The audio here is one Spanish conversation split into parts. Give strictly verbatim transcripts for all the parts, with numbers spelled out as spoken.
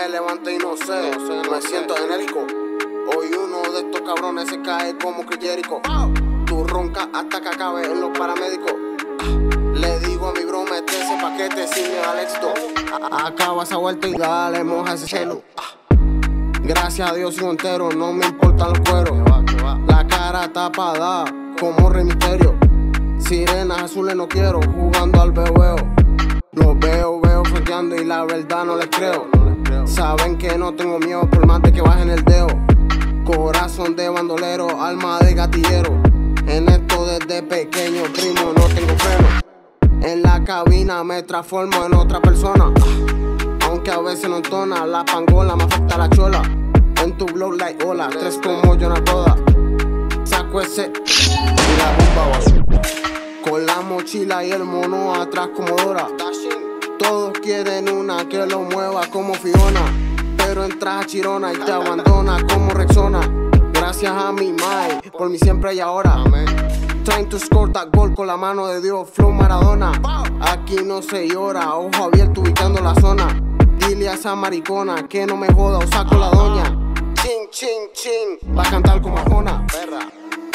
Me levanté y no sé, no sé, me siento enérgico. Hoy uno de estos cabrones se cae como que Jericho. Tú ronca hasta que acabe en los paramédicos. Le digo a mi bro, mete ese paquete sin miedo al éxito. Acaba esa vuelta y dale, moja ese celu. Gracias a Dios sigo entero, no me importan los cueros. La cara tapada como Rey Misterio. Sirenas azules no quiero, jugando al bebeo. Los veo, veo fronteando y la verdad no les creo. Saben que no tengo miedo por más de que bajen el dedo. Corazón de bandolero, alma de gatillero. En esto desde pequeño, primo, no tengo freno. En la cabina me transformo en otra persona. Aunque a veces no entona, la pangola me afecta la chola. En tu blog like hola, tres como yo no toda. Saco ese y la bomba basura. Con la mochila y el mono atrás como Dora. Todos quieren una que lo mueva como Fiona, pero entras a Chirona y te abandona como Rexona. Gracias a mi Mai, por mi siempre y ahora. Trying to score that goal con la mano de Dios, flow Maradona. Aquí no se llora, ojo abierto ubicando la zona. Dile a esa maricona que no me joda o saco la doña. Chin, chin, chin, va a cantar como Arjona, perra.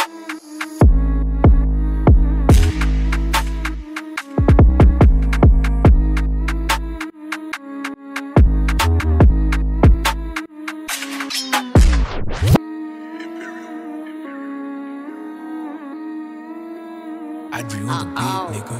I drew on the beat, nigga.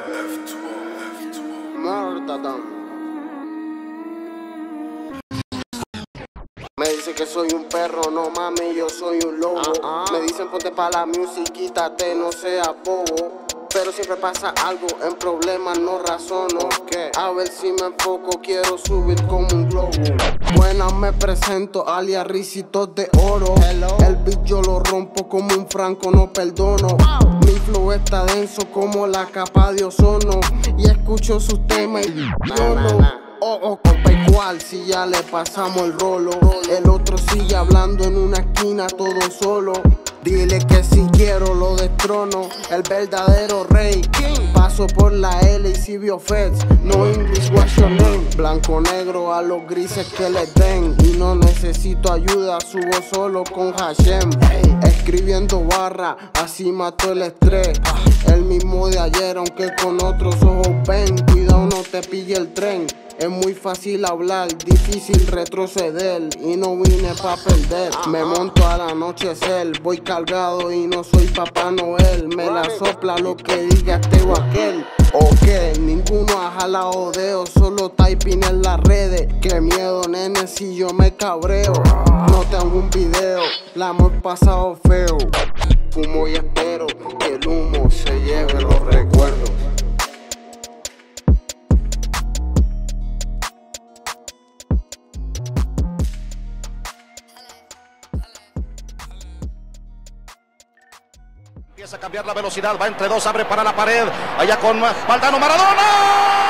Me dicen que soy un perro, no mami, yo soy un lobo. Me dicen ponte pa' la music, quítate, no seas bobo. Pero siempre pasa algo, en problemas no razono. A ver si me enfoco, quiero subir como un globo. Buenas me presento, alias Ricitos de Oro. El beat yo lo rompo como un franco, no perdono. Mi flow está denso como la capa de ozono. Y escucho sus temas y yo no. Oh, oh, compa, igual si ya le pasamos el rolo. El otro sigue hablando en una esquina todo solo. Dile que si quiero lo destrono, el verdadero rey. Paso por la L y si vio feds, no English, what's your name? Blanco negro a los grises que les den. Y no necesito ayuda, subo solo con Hashem. Escribiendo barra, así mato el estrés. El mismo de ayer, aunque con otros ojos ven. Cuidado no te pille el tren. Es muy fácil hablar, difícil retroceder. Y no vine pa' perder. Me monto al anochecer, voy cargado y no soy Papá Noel. Me la sopla lo que diga este o aquel. Ok, ninguno ha jalado dedos, solo typing en las redes. Qué miedo, nene, si yo me cabreo. No tengo un video, la hemos pasado feo. Fumo y espero que el humo se lleve los recuerdos. Empieza a cambiar la velocidad, va entre dos, abre para la pared, allá con Valdano Maradona.